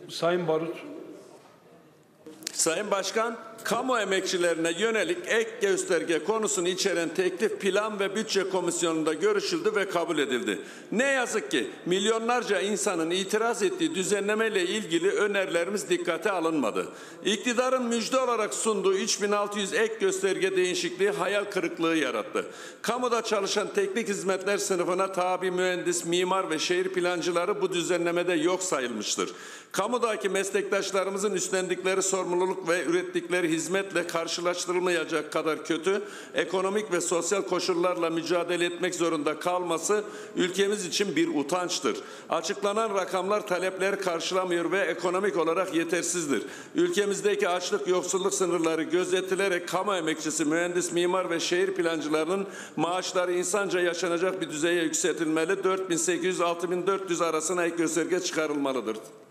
Sayın Barut. Sayın Başkan, kamu emekçilerine yönelik ek gösterge konusunu içeren teklif Plan ve Bütçe Komisyonu'nda görüşüldü ve kabul edildi. Ne yazık ki milyonlarca insanın itiraz ettiği düzenlemeyle ilgili önerilerimiz dikkate alınmadı. İktidarın müjde olarak sunduğu 3600 ek gösterge değişikliği hayal kırıklığı yarattı. Kamuda çalışan teknik hizmetler sınıfına tabi mühendis, mimar ve şehir plancıları bu düzenlemede yok sayılmıştır. Kamudaki meslektaşlarımızın üstlendikleri sorumluluk ve ürettikleri hizmetle karşılaştırılmayacak kadar kötü ekonomik ve sosyal koşullarla mücadele etmek zorunda kalması ülkemiz için bir utançtır. Açıklanan rakamlar talepleri karşılamıyor ve ekonomik olarak yetersizdir. Ülkemizdeki açlık, yoksulluk sınırları gözetilerek kamu emekçisi, mühendis, mimar ve şehir plancılarının maaşları insanca yaşanacak bir düzeye yükseltilmeli. 4800-6400 arasına ek gösterge çıkarılmalıdır.